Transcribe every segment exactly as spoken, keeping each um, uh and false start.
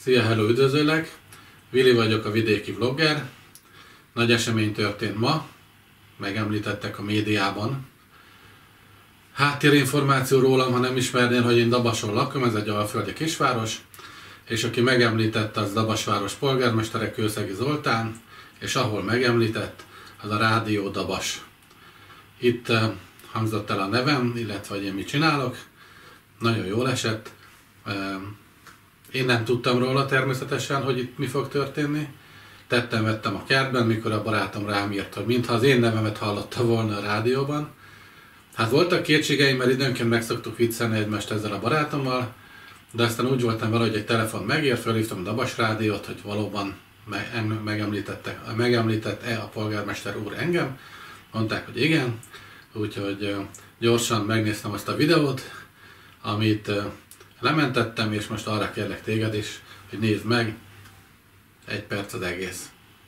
Szia, hello, üdvözöllek! Vili vagyok, a vidéki vlogger. Nagy esemény történt ma, megemlítettek a médiában. Háttérinformáció rólam, ha nem ismernél, hogy én Dabason lakom, ez egy alföldi kisváros, és aki megemlített, az Dabasváros polgármestere, Kőszegi Zoltán, és ahol megemlített, az a Rádió Dabas. Itt uh, hangzott el a nevem, illetve hogy én mit csinálok. Nagyon jól esett. Uh, Én nem tudtam róla természetesen, hogy itt mi fog történni. Tettem-vettem a kertben, mikor a barátom rám írt, hogy mintha az én nevemet hallotta volna a rádióban. Hát voltak kétségeim, mert időnként meg szoktuk viccelni egymást ezzel a barátommal, de aztán úgy voltam vele, hogy egy telefon megért, felhívtam a Dabas rádiót, hogy valóban megemlítettek, megemlített-e a polgármester úr engem. Mondták, hogy igen, úgyhogy gyorsan megnéztem azt a videót, amit lementettem, és most arra kérlek téged is, hogy nézd meg, egy perc az egész.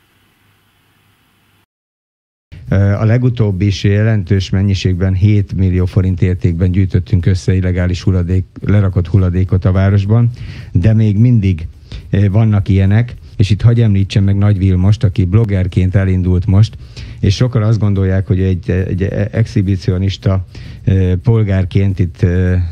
A legutóbbi is jelentős mennyiségben hét millió forint értékben gyűjtöttünk össze illegális hulladék, lerakott hulladékot a városban, de még mindig vannak ilyenek, és itt hagy említsem meg Nagy Vilmost, aki bloggerként elindult most, és sokan azt gondolják, hogy egy, egy exhibicionista polgárként itt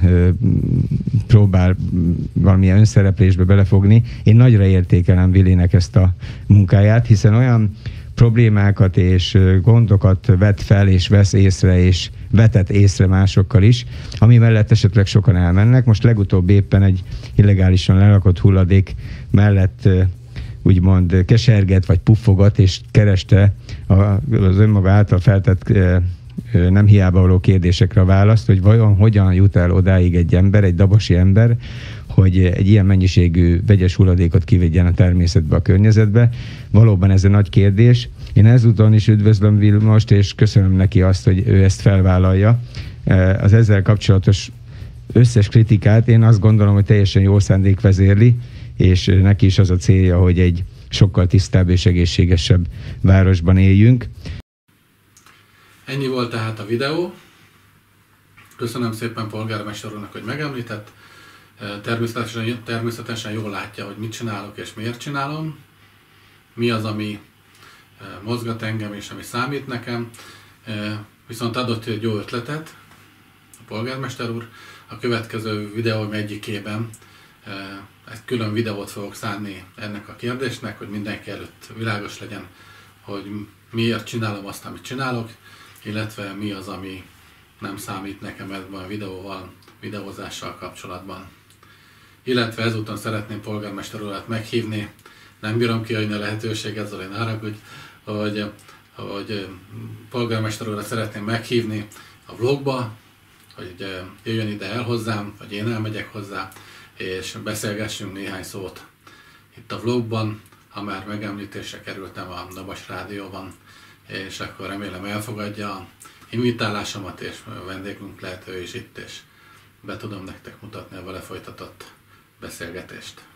próbál valamilyen önszereplésbe belefogni. Én nagyra értékelem Vilinek ezt a munkáját, hiszen olyan problémákat és gondokat vet fel, és vesz észre, és vetett észre másokkal is, ami mellett esetleg sokan elmennek. Most legutóbb éppen egy illegálisan lerakott hulladék mellett úgymond keserget vagy puffogat, és kereste az önmaga által feltett nem hiába való kérdésekre a választ, hogy vajon hogyan jut el odáig egy ember, egy dabasi ember, hogy egy ilyen mennyiségű vegyes hulladékot kivegyen a természetbe, a környezetbe. Valóban ez egy nagy kérdés. Én ezúton is üdvözlöm Vilmost, és köszönöm neki azt, hogy ő ezt felvállalja. Az ezzel kapcsolatos összes kritikát én azt gondolom, hogy teljesen jó szándék vezérli, és neki is az a célja, hogy egy sokkal tisztább és egészségesebb városban éljünk. Ennyi volt tehát a videó. Köszönöm szépen polgármester úrnak, hogy megemlített. Természetesen, természetesen jól látja, hogy mit csinálok és miért csinálom. Mi az, ami mozgat engem és ami számít nekem. Viszont adott egy jó ötletet a polgármester úr. A következő videóm egyikében egy külön videót fogok szánni ennek a kérdésnek, hogy mindenki előtt világos legyen, hogy miért csinálom azt, amit csinálok, illetve mi az, ami nem számít nekem ebben a videóval, videózással kapcsolatban. Illetve ezúton szeretném polgármester urat meghívni, nem bírom kiadni a lehetőséget, Zoli, ne haragudj, hogy, hogy polgármester urat szeretném meghívni a vlogba, hogy jöjjön ide el hozzám, vagy én elmegyek hozzá, és beszélgessünk néhány szót itt a vlogban, ha már megemlítésre kerültem a Dabas rádióban, és akkor remélem elfogadja a invitálásomat, és vendégünk lehet ő is itt, és be tudom nektek mutatni a vele folytatott beszélgetést.